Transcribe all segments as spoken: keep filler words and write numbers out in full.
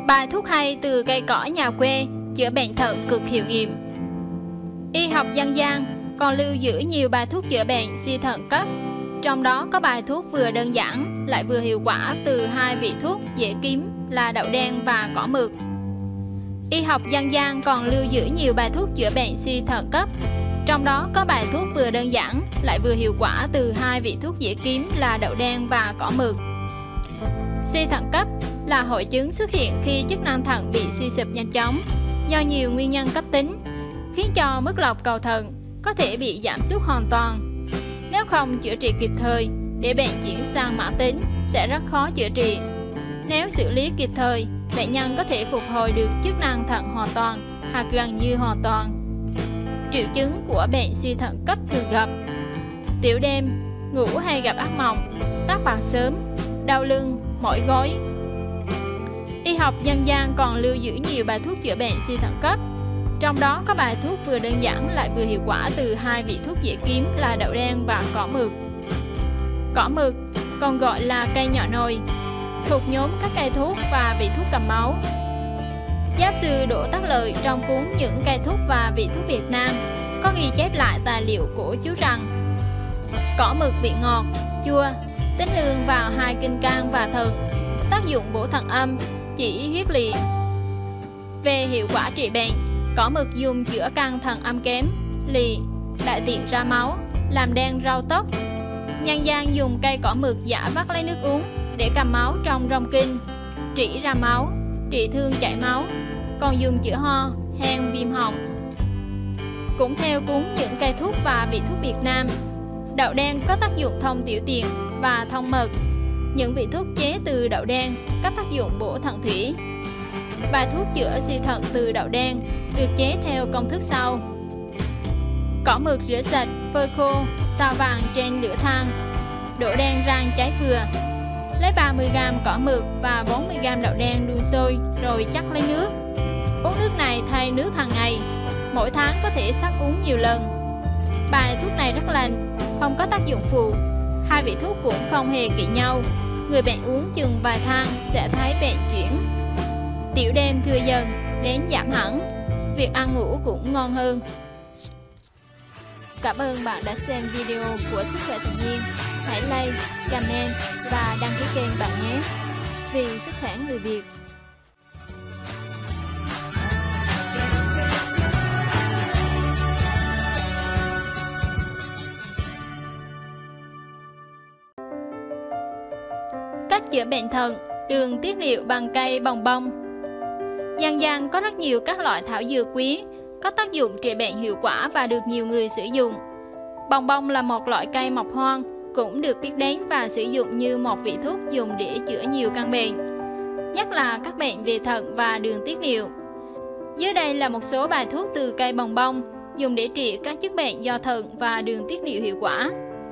Bài thuốc hay từ cây cỏ nhà quê chữa bệnh thận cực hiệu nghiệm. Y học dân gian còn lưu giữ nhiều bài thuốc chữa bệnh suy thận cấp, trong đó có bài thuốc vừa đơn giản lại vừa hiệu quả từ hai vị thuốc dễ kiếm là đậu đen và cỏ mực. Y học dân gian còn lưu giữ nhiều bài thuốc chữa bệnh suy thận cấp, trong đó có bài thuốc vừa đơn giản lại vừa hiệu quả từ hai vị thuốc dễ kiếm là đậu đen và cỏ mực. Suy thận cấp là hội chứng xuất hiện khi chức năng thận bị suy sụp nhanh chóng do nhiều nguyên nhân cấp tính, khiến cho mức lọc cầu thận có thể bị giảm sút hoàn toàn. Nếu không chữa trị kịp thời, để bệnh chuyển sang mãn tính sẽ rất khó chữa trị. Nếu xử lý kịp thời, bệnh nhân có thể phục hồi được chức năng thận hoàn toàn hoặc gần như hoàn toàn. Triệu chứng của bệnh suy thận cấp thường gặp: tiểu đêm, ngủ hay gặp ác mộng, tóc bạc sớm, đau lưng, mỏi gối. Y học dân gian còn lưu giữ nhiều bài thuốc chữa bệnh suy thận cấp, trong đó có bài thuốc vừa đơn giản lại vừa hiệu quả từ hai vị thuốc dễ kiếm là đậu đen và cỏ mực. Cỏ mực còn gọi là cây nhỏ nồi, thuộc nhóm các cây thuốc và vị thuốc cầm máu. Giáo sư Đỗ Tất Lợi trong cuốn Những cây thuốc và vị thuốc Việt Nam có ghi chép lại tài liệu của chú rằng cỏ mực vị ngọt, chua, tính lương vào hai kinh can và thận, tác dụng bổ thận âm, chỉ huyết lỵ. Về hiệu quả trị bệnh, cỏ mực dùng chữa căn thận âm kém, lỵ, đại tiện ra máu, làm đen rau tóc. Nhân gian dùng cây cỏ mực giã vắt lấy nước uống để cầm máu trong rong kinh, trĩ ra máu, trị thương chảy máu, còn dùng chữa ho, hen, viêm họng. Cũng theo cuốn Những cây thuốc và vị thuốc Việt Nam, đậu đen có tác dụng thông tiểu tiện và thông mật. Những vị thuốc chế từ đậu đen có tác dụng bổ thận thủy. Bài thuốc chữa suy thận từ đậu đen được chế theo công thức sau: cỏ mực rửa sạch, phơi khô, sao vàng trên lửa than, đổ đen rang cháy vừa. Lấy ba mươi gam cỏ mực và bốn mươi gam đậu đen đun sôi rồi chắc lấy nước. Uống nước này thay nước hàng ngày, mỗi tháng có thể sắc uống nhiều lần. Bài thuốc này rất lành, không có tác dụng phụ. Hai vị thuốc cũng không hề kỵ nhau. Người bệnh uống chừng vài tháng sẽ thấy bệnh chuyển. Tiểu đêm thưa dần đến giảm hẳn, việc ăn ngủ cũng ngon hơn. Cảm ơn bạn đã xem video của Sức khỏe tự nhiên. Hãy like, comment và đăng ký kênh bạn nhé. Vì sức khỏe người Việt. Cách chữa bệnh thận, đường tiết niệu bằng cây bồng bông. Dân gian có rất nhiều các loại thảo dược quý, có tác dụng trị bệnh hiệu quả và được nhiều người sử dụng. Bồng bông là một loại cây mọc hoang, cũng được biết đến và sử dụng như một vị thuốc dùng để chữa nhiều căn bệnh, nhất là các bệnh về thận và đường tiết niệu. Dưới đây là một số bài thuốc từ cây bồng bông dùng để trị các chứng bệnh do thận và đường tiết niệu hiệu quả.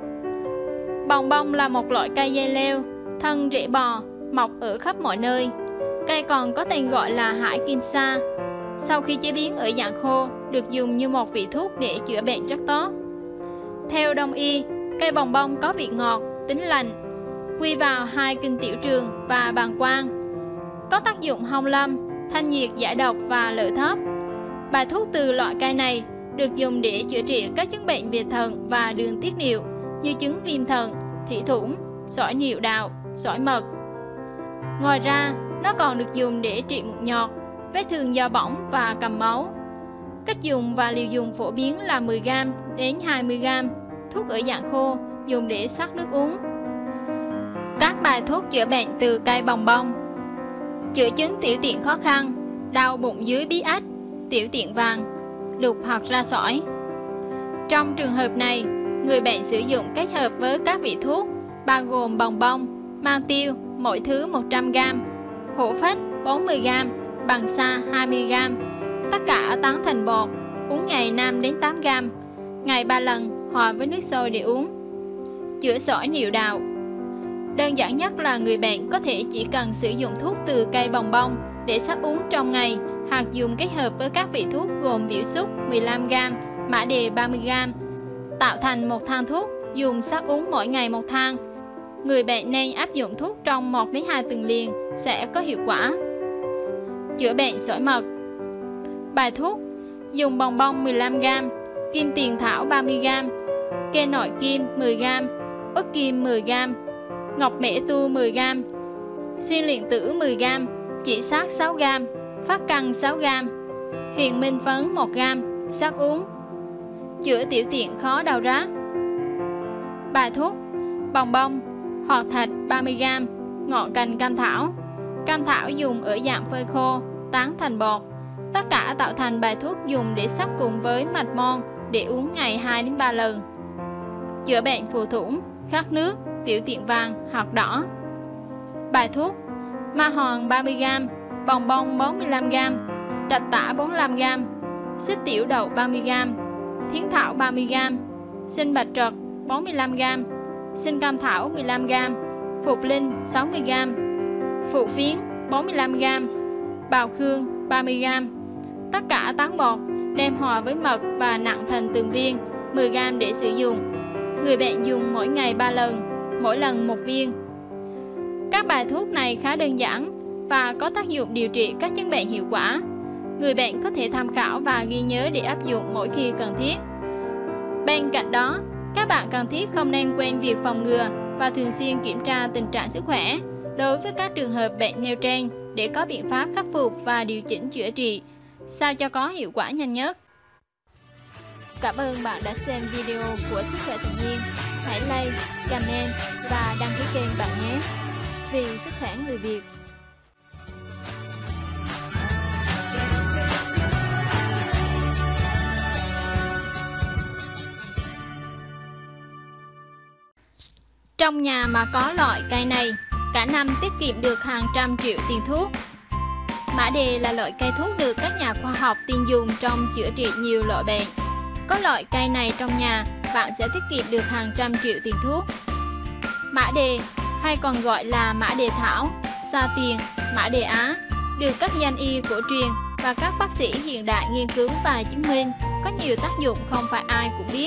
Bồng bông là một loại cây dây leo, thân rễ bò, mọc ở khắp mọi nơi. Cây còn có tên gọi là hải kim sa. Sau khi chế biến ở dạng khô, được dùng như một vị thuốc để chữa bệnh rất tốt. Theo Đông y, cây bồng bông có vị ngọt, tính lành, quy vào hai kinh tiểu trường và bàng quang, có tác dụng hong lâm, thanh nhiệt, giải độc và lợi thấp. Bài thuốc từ loại cây này được dùng để chữa trị các chứng bệnh về thận và đường tiết niệu như chứng viêm thận, thủy thủng, sỏi niệu đạo, sỏi mật. Ngoài ra, nó còn được dùng để trị mụn nhọt, vết thương do bỏng và cầm máu. Cách dùng và liều dùng phổ biến là mười gam đến hai mươi gam. Thuốc ở dạng khô dùng để sắc nước uống. Các bài thuốc chữa bệnh từ cây bồng bông: chữa chứng tiểu tiện khó khăn, đau bụng dưới bí ách, tiểu tiện vàng, đục hoặc ra sỏi. Trong trường hợp này, người bệnh sử dụng kết hợp với các vị thuốc bao gồm bồng bông, mang tiêu mỗi thứ một trăm gam, hổ phách bốn mươi gam, bằng sa hai mươi gam, tất cả tán thành bột, uống ngày năm đến tám gam, ngày ba lần, hòa với nước sôi để uống. Chữa sỏi niệu đạo. Đơn giản nhất là người bệnh có thể chỉ cần sử dụng thuốc từ cây bồng bông để sắc uống trong ngày, hoặc dùng kết hợp với các vị thuốc gồm biểu xúc mười lăm gam, mã đề ba mươi gam, tạo thành một thang thuốc, dùng sắc uống mỗi ngày một thang. Người bệnh nên áp dụng thuốc trong một đến hai tuần liền sẽ có hiệu quả. chữa bệnh sỏi mật. Bài thuốc: dùng bồng bông mười lăm gam, kim tiền thảo ba mươi gam, kê nội kim mười gam, ớt kim mười gam, ngọc mễ tu mười gam, xuyên luyện tử mười gam, chỉ sát sáu gam, phát căng sáu gam, huyền minh phấn một gam, sắc uống. Chữa tiểu tiện khó đau rát. Bài thuốc: bồng bông, hoạt thạch ba mươi gam, ngọn cành cam thảo. Cam thảo dùng ở dạng phơi khô, tán thành bột. Tất cả tạo thành bài thuốc dùng để sắc cùng với mạch mon để uống ngày hai đến ba lần. Chữa bệnh phù thủng, khát nước, tiểu tiện vàng hoặc đỏ. Bài thuốc: ma hoàng ba mươi gam, bồng bông bốn mươi lăm gam, trạch tả bốn mươi lăm gam, xích tiểu đậu ba mươi gam, thiến thảo ba mươi gam, sinh bạch trật bốn mươi lăm gam, sinh cam thảo mười lăm gam, phục linh sáu mươi gam, phụ phiến bốn mươi lăm gam, bào khương ba mươi gam. Tất cả tán bột đem hòa với mật và nặn thành từng viên, mười gam để sử dụng. Người bệnh dùng mỗi ngày ba lần, mỗi lần một viên. Các bài thuốc này khá đơn giản và có tác dụng điều trị các chứng bệnh hiệu quả. Người bệnh có thể tham khảo và ghi nhớ để áp dụng mỗi khi cần thiết. Bên cạnh đó, các bạn cần thiết không nên quên việc phòng ngừa và thường xuyên kiểm tra tình trạng sức khỏe đối với các trường hợp bệnh nêu trên để có biện pháp khắc phục và điều chỉnh chữa trị sao cho có hiệu quả nhanh nhất. Cảm ơn bạn đã xem video của Sức khỏe tự nhiên. Hãy like, comment và đăng ký kênh bạn nhé. Vì sức khỏe người Việt. Trong nhà mà có loại cây này, cả năm tiết kiệm được hàng trăm triệu tiền thuốc. Mã đề là loại cây thuốc được các nhà khoa học tin dùng trong chữa trị nhiều loại bệnh. Có loại cây này trong nhà, bạn sẽ tiết kiệm được hàng trăm triệu tiền thuốc. Mã đề, hay còn gọi là mã đề thảo, sa tiền, mã đề Á, được các danh y cổ truyền và các bác sĩ hiện đại nghiên cứu và chứng minh có nhiều tác dụng không phải ai cũng biết.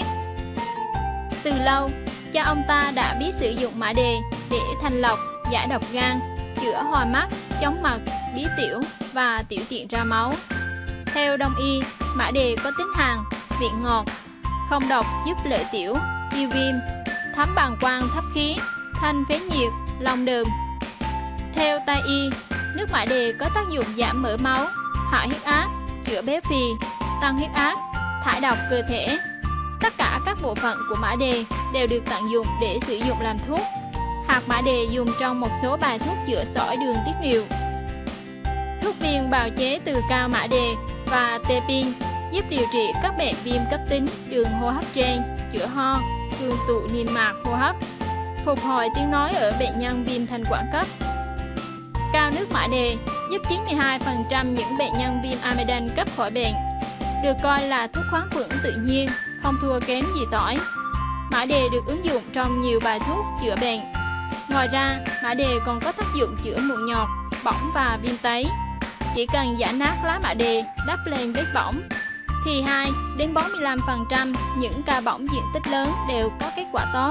Từ lâu, cha ông ta đã biết sử dụng mã đề để thanh lọc, giải độc gan, chữa hoa mắt, chóng mặt, bí tiểu và tiểu tiện ra máu. Theo Đông y, mã đề có tính hàn, vị ngọt, không độc, giúp lợi tiểu, tiêu viêm, thấm bàng quang thấp khí, thanh phế nhiệt, lòng đờm. Theo Tây y, nước mã đề có tác dụng giảm mỡ máu, hạ huyết áp, chữa béo phì, tăng huyết áp, thải độc cơ thể. Tất cả các bộ phận của mã đề đều được tận dụng để sử dụng làm thuốc. Hạt mã đề dùng trong một số bài thuốc chữa sỏi đường tiết niệu. Thuốc viên bào chế từ cao mã đề và tepin giúp điều trị các bệnh viêm cấp tính đường hô hấp trên, chữa ho, cường tụ niêm mạc hô hấp, phục hồi tiếng nói ở bệnh nhân viêm thanh quản cấp. Cao nước mã đề giúp chín mươi hai phần trăm những bệnh nhân viêm amidan cấp khỏi bệnh. Được coi là thuốc khoáng khuẩn tự nhiên, không thua kém gì tỏi. Mã đề được ứng dụng trong nhiều bài thuốc chữa bệnh. Ngoài ra, mã đề còn có tác dụng chữa mụn nhọt, bỏng và viêm tấy. Chỉ cần giã nát lá mã đề đắp lên vết bỏng, thì hai đến bốn mươi lăm phần trăm những ca bỏng diện tích lớn đều có kết quả tốt.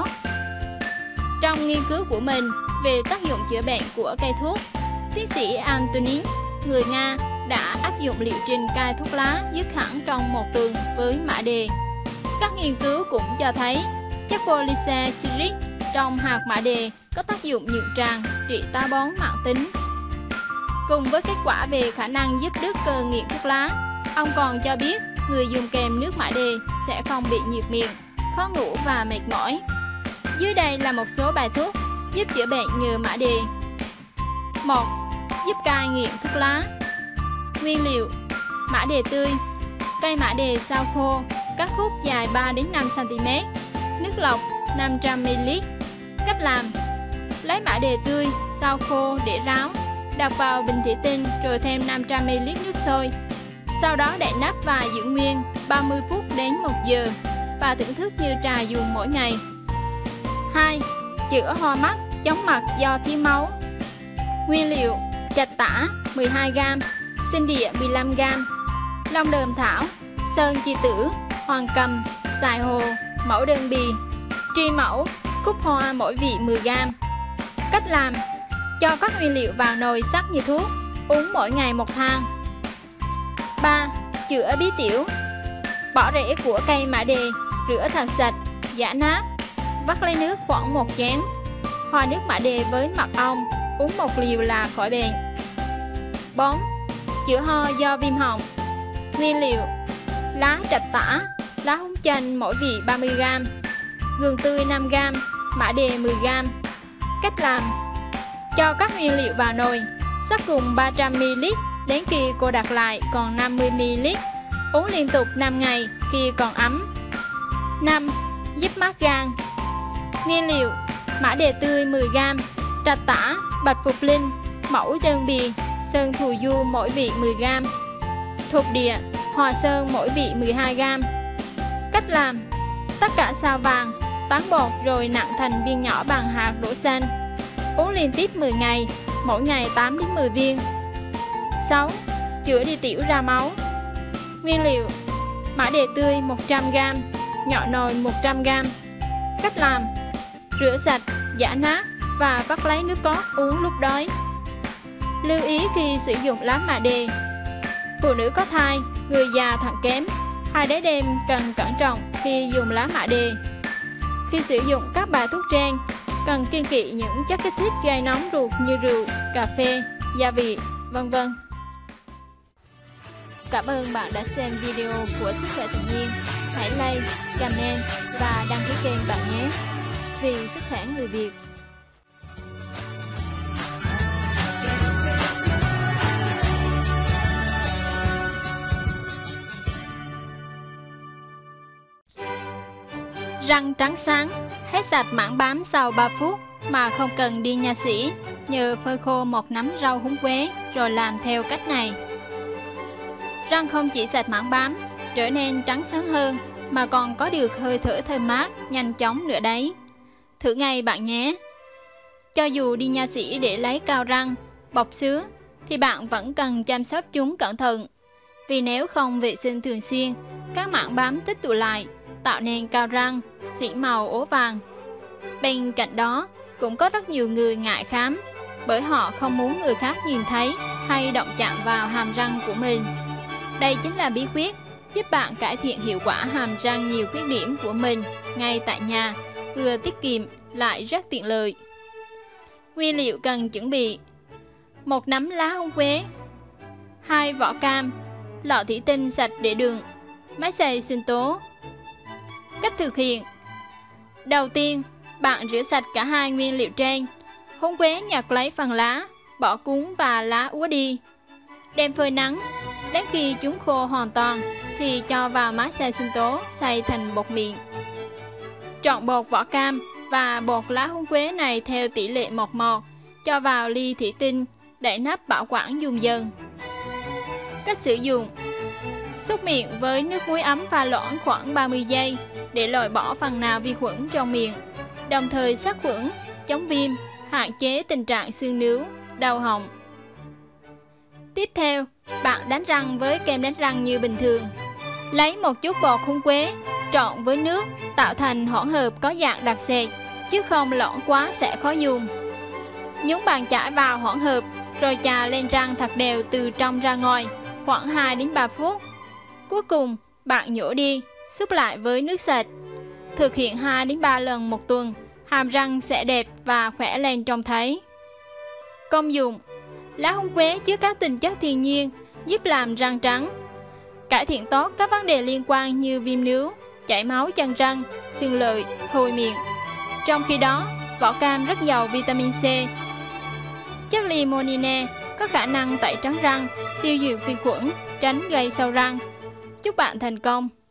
Trong nghiên cứu của mình về tác dụng chữa bệnh của cây thuốc, tiến sĩ Antonin, người Nga, đã áp dụng liệu trình cai thuốc lá dứt hẳn trong một tuần với mã đề. Các nghiên cứu cũng cho thấy chất polysaccharide trong hạt mã đề có tác dụng nhuận tràng, trị táo bón mãn tính. Cùng với kết quả về khả năng giúp đứt cơ nghiện thuốc lá, ông còn cho biết người dùng kèm nước mã đề sẽ không bị nhiệt miệng, khó ngủ và mệt mỏi. Dưới đây là một số bài thuốc giúp chữa bệnh nhờ mã đề. một. Giúp cai nghiện thuốc lá. Nguyên liệu: mã đề tươi, cây mã đề sao khô, cắt khúc dài ba đến năm xăng ti mét, nước lọc năm trăm mi li lít. Cách làm: lấy mã đề tươi, sao khô để ráo, đặt vào bình thủy tinh rồi thêm năm trăm mi li lít nước sôi. Sau đó đậy nắp và giữ nguyên ba mươi phút đến một giờ và thưởng thức như trà dùng mỗi ngày. hai. Chữa hoa mắt, chóng mặt do thiếu máu. Nguyên liệu: trạch tả mười hai gam, sinh địa mười lăm gam, long đờm thảo, sơn chi tử, hoàng cầm, xài hồ, mẫu đơn bì, tri mẫu, cúc hoa mỗi vị mười gam. Cách làm: cho các nguyên liệu vào nồi sắc như thuốc, uống mỗi ngày một thang. ba. Chữa bí tiểu. Bỏ rễ của cây mã đề, rửa thật sạch, giã nát, vắt lấy nước khoảng một chén, hòa nước mã đề với mật ong, uống một liều là khỏi bệnh. bốn. Chữa ho do viêm họng. Nguyên liệu: lá trạch tả, lá húng chanh mỗi vị ba mươi gam, gừng tươi năm gam, mã đề mười gam. Cách làm: cho các nguyên liệu vào nồi, sắc cùng ba trăm mi li lít đến khi cô đặc lại còn năm mươi mi li lít, uống liên tục năm ngày khi còn ấm. năm. Giúp mát gan. Nguyên liệu: mã đề tươi mười gam, trạch tả, bạch phục linh, mẫu đơn bì, sơn thù du mỗi vị mười gam, thuộc địa, hòa sơn mỗi vị mười hai gam. Cách làm: tất cả sao vàng, tán bột rồi nặn thành viên nhỏ bằng hạt đỗ xanh, uống liên tiếp mười ngày, mỗi ngày tám đến mười viên. sáu. Chữa đi tiểu ra máu. Nguyên liệu: mã đề tươi một trăm gam, nhọ nồi một trăm gam. Cách làm: rửa sạch, giã nát và vắt lấy nước cốt uống lúc đói. Lưu ý khi sử dụng lá mã đề: phụ nữ có thai, người già thận kém, hai đứa đêm cần cẩn trọng khi dùng lá mã đề. Khi sử dụng các bài thuốc trên, cần kiêng kỵ những chất kích thích gây nóng ruột như rượu, cà phê, gia vị, vân vân. Cảm ơn bạn đã xem video của Sức khỏe tự nhiên. Hãy like, comment và đăng ký kênh bạn nhé. Vì sức khỏe người Việt. Răng trắng sáng, hết sạch mảng bám sau ba phút mà không cần đi nha sĩ. Nhờ phơi khô một nắm rau húng quế rồi làm theo cách này. Răng không chỉ sạch mảng bám, trở nên trắng sáng hơn, mà còn có được hơi thở thơm mát, nhanh chóng nữa đấy. Thử ngay bạn nhé. Cho dù đi nha sĩ để lấy cao răng, bọc sứa, thì bạn vẫn cần chăm sóc chúng cẩn thận. Vì nếu không vệ sinh thường xuyên, các mảng bám tích tụ lại, tạo nên cao răng, xỉn màu ố vàng. Bên cạnh đó, cũng có rất nhiều người ngại khám, bởi họ không muốn người khác nhìn thấy hay động chạm vào hàm răng của mình. Đây chính là bí quyết giúp bạn cải thiện hiệu quả hàm răng nhiều khuyết điểm của mình ngay tại nhà, vừa tiết kiệm lại rất tiện lợi. Nguyên liệu cần chuẩn bị: một nắm lá húng quế, hai vỏ cam, lọ thủy tinh sạch để đường, máy xay sinh tố. Cách thực hiện: đầu tiên, bạn rửa sạch cả hai nguyên liệu trên. Húng quế nhặt lấy phần lá, bỏ cuống và lá úa đi, đem phơi nắng. Đến khi chúng khô hoàn toàn thì cho vào máy xay sinh tố, xay thành bột mịn. Trộn bột vỏ cam và bột lá húng quế này theo tỷ lệ một một, cho vào ly thủy tinh, đậy nắp bảo quản dùng dần. Cách sử dụng: súc miệng với nước muối ấm pha loãng khoảng ba mươi giây để loại bỏ phần nào vi khuẩn trong miệng, đồng thời sát khuẩn, chống viêm, hạn chế tình trạng xương nướu, đau họng. Tiếp theo, bạn đánh răng với kem đánh răng như bình thường. Lấy một chút bột húng quế, trộn với nước, tạo thành hỗn hợp có dạng đặc sệt, chứ không loãng quá sẽ khó dùng. Nhúng bàn chải vào hỗn hợp, rồi chà lên răng thật đều từ trong ra ngoài, khoảng hai đến ba phút. Cuối cùng, bạn nhổ đi, xúc lại với nước sạch. Thực hiện hai đến ba lần một tuần, hàm răng sẽ đẹp và khỏe lên trông thấy. Công dụng: lá húng quế chứa các tinh chất thiên nhiên, giúp làm răng trắng, cải thiện tốt các vấn đề liên quan như viêm nướu, chảy máu chân răng, xương lợi, hôi miệng. Trong khi đó, vỏ cam rất giàu vitamin C. Chất limonene có khả năng tẩy trắng răng, tiêu diệt vi khuẩn, tránh gây sâu răng. Chúc bạn thành công!